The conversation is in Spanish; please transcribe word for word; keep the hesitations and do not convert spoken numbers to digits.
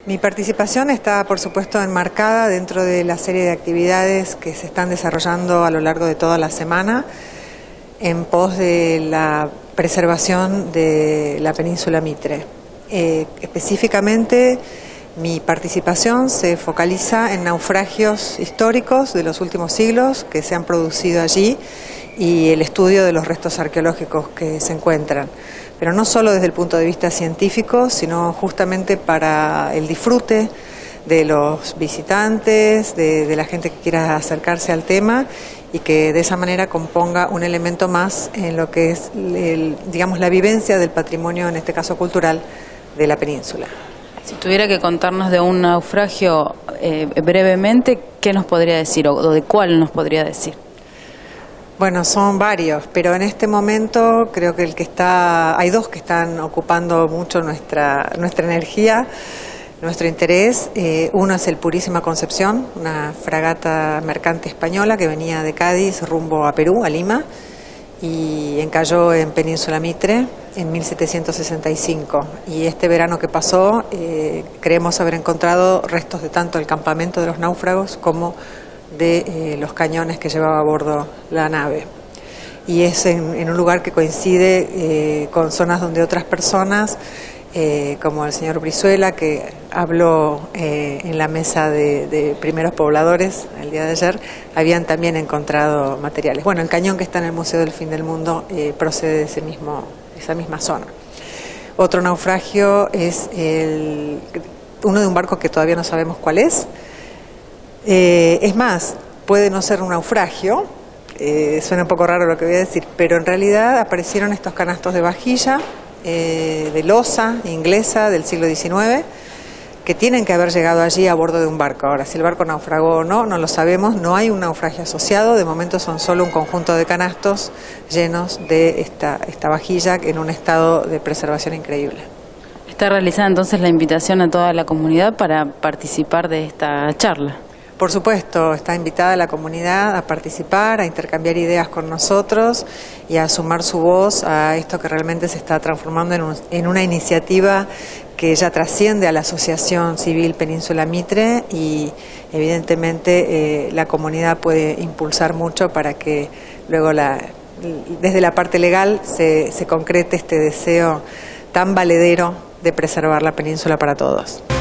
Mi participación está, por supuesto, enmarcada dentro de la serie de actividades que se están desarrollando a lo largo de toda la semana en pos de la preservación de la península Mitre. Eh, específicamente, mi participación se focaliza en naufragios históricos de los últimos siglos que se han producido allí y el estudio de los restos arqueológicos que se encuentran. Pero no solo desde el punto de vista científico, sino justamente para el disfrute de los visitantes, de, de la gente que quiera acercarse al tema y que de esa manera componga un elemento más en lo que es, el, digamos, la vivencia del patrimonio, en este caso cultural, de la península. Si tuviera que contarnos de un naufragio eh, brevemente, ¿qué nos podría decir o de cuál nos podría decir? Bueno, son varios, pero en este momento creo que el que está, hay dos que están ocupando mucho nuestra, nuestra energía, nuestro interés. Eh, uno es el Purísima Concepción, una fragata mercante española que venía de Cádiz rumbo a Perú, a Lima, y encalló en Península Mitre en mil setecientos sesenta y cinco. Y este verano que pasó, eh, creemos haber encontrado restos de tanto el campamento de los náufragos como de eh, los cañones que llevaba a bordo la nave. Y es en, en un lugar que coincide eh, con zonas donde otras personas, eh, como el señor Brizuela, que habló eh, en la mesa de, de primeros pobladores el día de ayer, habían también encontrado materiales. Bueno, el cañón que está en el Museo del Fin del Mundo eh, procede de ese mismo, esa misma zona. Otro naufragio es el, uno de un barco que todavía no sabemos cuál es. Eh, es más, puede no ser un naufragio, eh, suena un poco raro lo que voy a decir, pero en realidad aparecieron estos canastos de vajilla, eh, de loza inglesa del siglo diecinueve, que tienen que haber llegado allí a bordo de un barco. Ahora, si el barco naufragó o no, no lo sabemos, no hay un naufragio asociado, de momento son solo un conjunto de canastos llenos de esta, esta vajilla en un estado de preservación increíble. ¿Está realizada entonces la invitación a toda la comunidad para participar de esta charla? Por supuesto, está invitada la comunidad a participar, a intercambiar ideas con nosotros y a sumar su voz a esto que realmente se está transformando en, un, en una iniciativa que ya trasciende a la Asociación Civil Península Mitre y evidentemente eh, la comunidad puede impulsar mucho para que luego la, desde la parte legal se, se concrete este deseo tan valedero de preservar la península para todos.